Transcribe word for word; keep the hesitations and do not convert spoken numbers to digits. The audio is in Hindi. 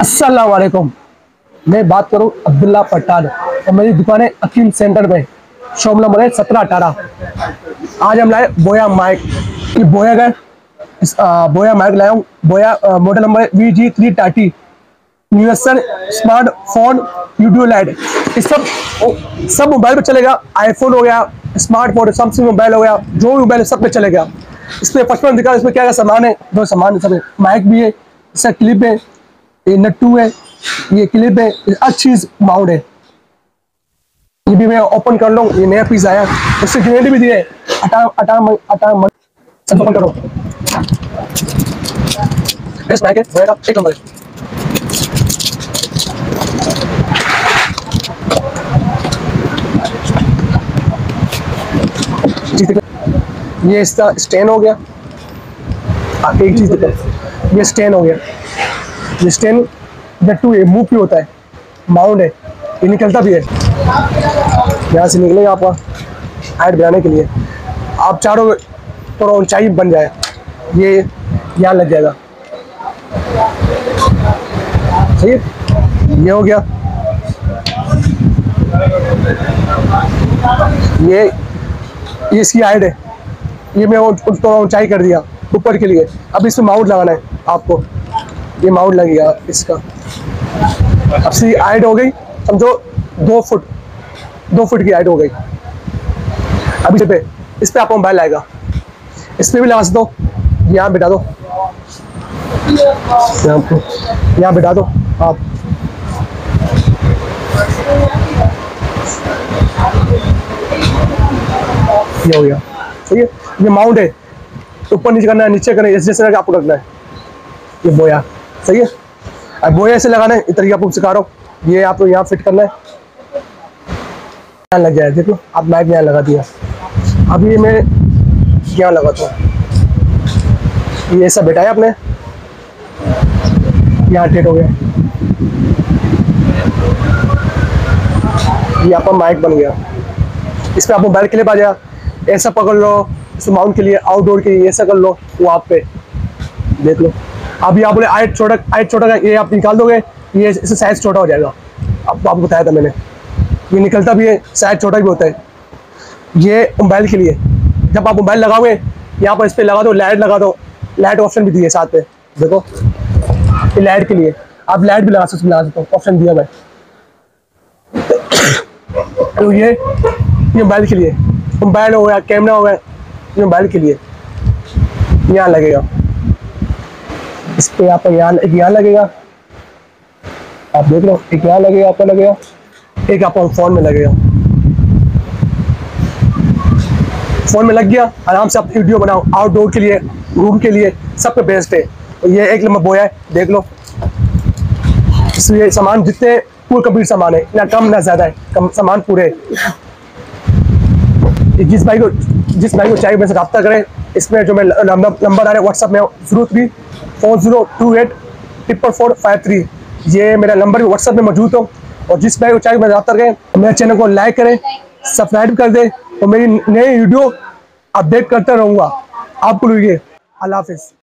अस्सलाम वालेकुम। मैं बात करूं अब्दुल्ला पठान और मेरी दुकान है अकीम सेंटर में, शॉप नंबर है सत्रह अठारह। आज हम लाए बोया माइक। ये बोया का इस, आ, बोया माइक लाया हूँ। बोया मॉडल नंबर है V G three thirty. Universal smartphone video light. इस सब सब मोबाइल पे चलेगा। आईफोन हो गया, स्मार्टफोन, सैमसंग मोबाइल हो गया, जो भी मोबाइल है सब पे चलेगा। इसमें पचपन दिखा, इसमें क्या क्या सामान है, दो सामान सब है। माइक भी है, इसका क्लिप है, ये नट्टू है, ये क्लिप है, अच्छी माउंट है। ये भी मैं ओपन कर लूँ, ये नया पीस आया, उससे गारंटी भी दी है। अठारह अठारह अठारह सब ओपन करो। बेस्ट माइक है, होएगा एक नंबर है। ये इसका स्टैंड हो गया। एक चीज देखो, ये स्टैंड हो गया। ये स्टैंड नट्टू है, मूव भी होता है, माउंट है, ये निकलता भी है। यहाँ से निकलेगा आपका हाइट बनाने के लिए। आप चारों थोड़ा ऊंचाई बन जाए, ये यहाँ लग जाएगा। सही है, ये हो गया। ये ये इसकी हाइट है, ये मैं थोड़ा ऊंचाई कर दिया ऊपर के लिए। अब इसमें माउंट लगाना है आपको, ये माउंट लगेगा इसका। अब सी हाइट हो गई, समझो दो फुट दो फुट की हाइट हो गई। अब इस पे इस पे आपको मोबाइल आएगा, इस पे भी लगा सकते हो। यहाँ बिठा दो, यहाँ पे यहाँ बिठा दो आप। ये हो गया, ठीक है। ये माउंट है, ऊपर नीचे करना है, नीचे करना है, जैसे जैसे आपको रखना है। ये बोया, सही है। अब बोया ऐसे लगाना है, इस तरीके आपको सिखा रहा हूँ। ये आपको यहाँ फिट करना है, यहाँ लग जाए। देखो आप माइक यहाँ लगा दिया। अब ये मैं यहाँ लगाता हूँ, ये ऐसा बैठाया आपने, यहाँ टेट हो गया। ये आपका माइक बन गया। इस पर आप मोबाइल के लिए आ जाए, ऐसा पकड़ लो, इस माउंट के लिए, आउटडोर के लिए ऐसा कर लो, वो आप पे देख लो। अभी आप बोले हाइट छोटा हाइट छोटा का, ये आप निकाल दोगे, ये इससे साइज छोटा हो जाएगा। आपको आपको बताया था मैंने, ये निकलता भी है, साइज छोटा भी होता है। ये मोबाइल के लिए, जब आप मोबाइल लगाओगे यहाँ पर इस पर लगा दो, लाइट लगा दो, लाइट ऑप्शन भी दिए साथ में। देखो ये लाइट के लिए, आप लाइट भी लगा सकते लगा सकते हो, ऑप्शन दिया मैं। तो ये ये मोबाइल के लिए, मोबाइल हो गया, कैमरा हो गया, ये मोबाइल के लिए यहाँ लगेगा। इस पे यहाँ पर यहाँ एक यहाँ लगेगा, आप देख लो, एक यहाँ लगेगा, आपका लगेगा, एक आपका फोन में लगेगा। फोन में लग गया, आराम से आप वीडियो बनाओ, आउटडोर के लिए, रूम के लिए, सब पे बेस्ट है। और ये एक नंबर बोया है, देख लो। इसलिए सामान जितने पूरे कंप्लीट सामान है, ना कम ना ज्यादा है, कम सामान पूरे। जिस भाई को जिस भाई को चाहिए मेरे से रब्ता करें। इसमें जो मैं नंबर आ रहा है व्हाट्सअप में, zero three four zero two eight triple four five three, ये मेरा नंबर भी व्हाट्सअप में मौजूद हो। और जिस भाई को चाहिए मेरे रब्ता करें, मेरे चैनल को लाइक करें, सब्सक्राइब कर दें, और मेरी नई वीडियो अपडेट करता रहूँगा आपको लिए। अल्लाह हाफिज़।